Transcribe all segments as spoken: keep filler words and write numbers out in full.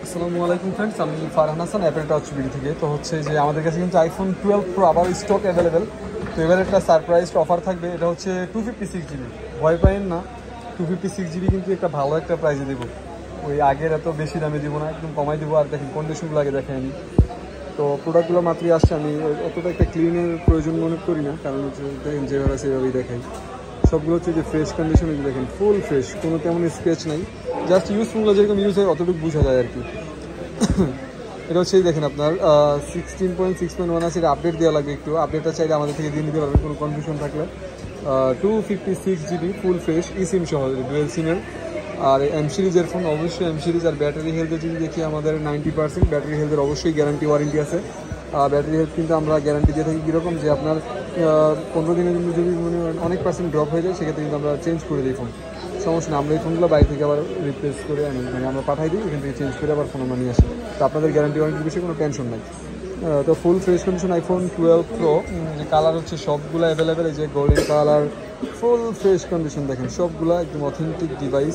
আসসালামু আলাইকুম ফ্রেন্ডস, আমি Farhan Hasan Apple Touch BD থেকে। তো হচ্ছে যে আমাদের কাছে কিন্তু আইফোন টুয়েলভ প্রো আবার স্টক অ্যাভেলেবেল। তো এবার একটা সারপ্রাইজ অফার থাকবে, এটা হচ্ছে টু ফিফটি সিক্স জিবি। ভয় পাইন না, টু ফিফটি সিক্স জিবি কিন্তু একটা ভালো একটা প্রাইজে দেবো। ওই আগের এত বেশি দামে দিব না, একদম কমাই দেবো। আর দেখেন কন্ডিশনগুলো আগে দেখেন আমি। তো প্রোডাক্টগুলো মাত্রই আসছে, আমি অতটা একটা ক্লিনের প্রয়োজন মনে করি না, কারণ হচ্ছে দেখেন যেভাবে সেভাবেই দেখাই। সবগুলো হচ্ছে যে ফ্রেশ কন্ডিশনে দেখেন, ফুল ফ্রেশ, কোনো তেমন স্ক্র্যাচ নাই। জাস্ট ইউজফুলগুলো যেরকম ইউজ হয় অতটুকু বোঝা যায় আর কি। এটা হচ্ছে দেখেন আপনার sixteen point six point one আছে, এটা আপডেট দেওয়া লাগবে একটু। আপডেটটা চাইলে আমাদের থেকে দিয়ে নিতে পারবেন কোনো কনফিউশন থাকলে। Two fifty six GB full fresh, e SIM সহ, ডুয়েল সিমের। আর এম সিরিজের ফোন, অবশ্যই এম সিরিজ। আর ব্যাটারি হেলথের যদি দেখি, আমাদের নাইনটি পার্সেন্ট ব্যাটারি হেলথের অবশ্যই গ্যারান্টি ওয়ারেন্টি আছে। ব্যাটারি হেলথ কিন্তু আমরা গ্যারান্টি দিয়ে থাকি কীরকম, যে আপনার পনেরো দিনের জন্য যদি মানে অনেক পার্সেন্ট ড্রপ হয়ে যায়, সেক্ষেত্রে কিন্তু আমরা চেঞ্জ করে দিই ফোন। সমস্যা নেই, আমরা এই ফোনগুলো বাইরে থেকে আবার রিপ্লেস করে আনি, মানে আমরা পাঠাই দিই, এখান থেকে চেঞ্জ করে আবার ফোন আমরা নিয়ে আসি। তো আপনাদের গ্যারান্টি ওয়ারেন্টির বিষয়ে কোনো টেনশন নাই। তো full fresh condition iPhone twelve pro, যে কালার হচ্ছে সবগুলো অ্যাভেলেবেল। এই যে golden colour, full fresh condition দেখেন, সবগুলো একদম অথেন্টিক ডিভাইস।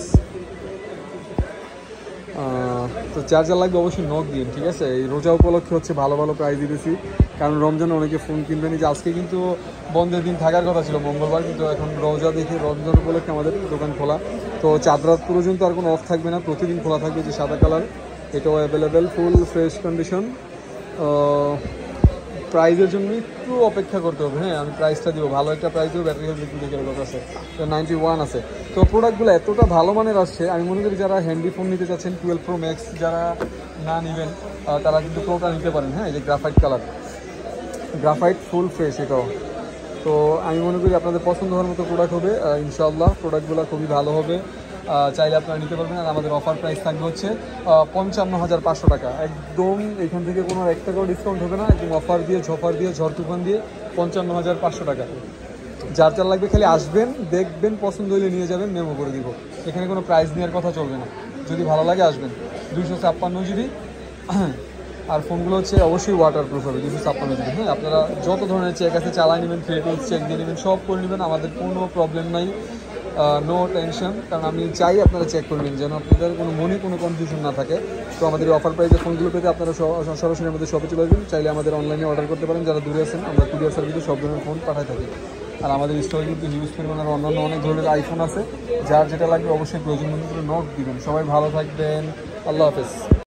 তো চার্জার লাগবে অবশ্যই নক দিন, ঠিক আছে? এই রোজা উপলক্ষে হচ্ছে ভালো ভালো প্রাইস দিতেছি, কারণ রমজানে অনেকে ফোন কিনবেন। যে আজকে কিন্তু বন্ধের দিন থাকার কথা ছিল, মঙ্গলবার, কিন্তু এখন রোজা দেখে রমজান উপলক্ষে আমাদের দোকান খোলা। তো চাঁদ রাত পর্যন্ত আর কোনো অফ থাকবে না, প্রতিদিন খোলা থাকবে। যে সাদা কালার, এটাও অ্যাভেলেবেল, ফুল ফ্রেশ কন্ডিশন। প্রাইজের জন্য একটু অপেক্ষা করতে হবে। হ্যাঁ, আমি প্রাইসটা দিব, ভালো একটা প্রাইস দেবো। ব্যাটারি হেলথ একটু দেখে কথা আছে, নাইনটি ওয়ান আছে। তো প্রোডাক্টগুলো এতটা ভালো মানের আসছে, আমি মনে করি যারা হ্যান্ডি ফোন নিতে চাচ্ছেন, টুয়েলভ প্রো ম্যাক্স যারা না নেবেন, তারা কিন্তু প্রোটা নিতে পারেন। হ্যাঁ, এই যে graphite colour, graphite full fresh এটাও। তো আমি মনে করি আপনাদের পছন্দ হওয়ার মতো প্রোডাক্ট হবে ইনশাআল্লাহ। প্রোডাক্টগুলো খুবই ভালো হবে, চাইলে আপনারা নিতে পারবেন। আর আমাদের অফার প্রাইস থাকবে হচ্ছে পঞ্চান্ন হাজার পাঁচশো টাকা একদম। এখান থেকে কোনো এক টাকাও ডিসকাউন্ট হবে না, একদম অফার দিয়ে, ঝফার দিয়ে, ঝড় তুফান দিয়ে পঞ্চান্ন হাজার পাঁচশো টাকা। যার যার লাগবে খালি আসবেন, দেখবেন, পছন্দ হলে নিয়ে যাবেন, মেমো করে দিব। এখানে কোনো প্রাইস নেওয়ার কথা চলবে না, যদি ভালো লাগে আসবেন। দুইশো ছাপ্পান্ন জিবি, আর ফোনগুলো হচ্ছে অবশ্যই ওয়াটার প্রুফ হবে, দুশো ছাপ্পান্ন জিবি। হ্যাঁ, আপনারা যত ধরনের চেক আছে চালাই নেবেন, ফেটলস চেক দিয়ে নেবেন, সব করে নেবেন, আমাদের কোনো প্রবলেম নাই, নো টেনশন। কারণ আমি চাই আপনারা চেক করবেন, যেন আপনাদের কোনো মনে কোনো কনফিউশন না থাকে। তো আমাদের এই অফার প্রাইসে ফোনগুলো পেতে আপনারা সরাসরি আমাদের শপে চলে আসবেন। চাইলে আমাদের অনলাইনে অর্ডার করতে পারেন, যারা দূরে আছেন। আমরা কুরিয়ার সার্ভিসে সব ধরনের ফোন পাঠাই থাকি। আর আমাদের স্টোরে কিন্তু হিউজ পরিমাণের অন্যান্য অনেক ধরনের আইফোন আছে। যার যেটা লাগবে অবশ্যই প্রয়োজন মনে করে নক দিবেন। সবাই ভালো থাকবেন, আল্লাহ হাফেজ।